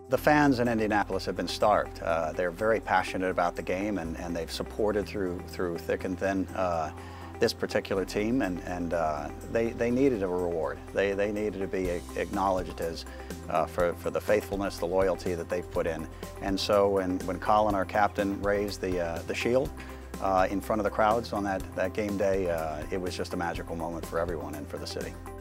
The fans in Indianapolis have been starved. They're very passionate about the game, and they've supported through thick and thin this particular team, and they needed a reward. They needed to be acknowledged as for the faithfulness, the loyalty that they've put in. And so when Colin, our captain, raised the shield in front of the crowds on that game day, it was just a magical moment for everyone and for the city.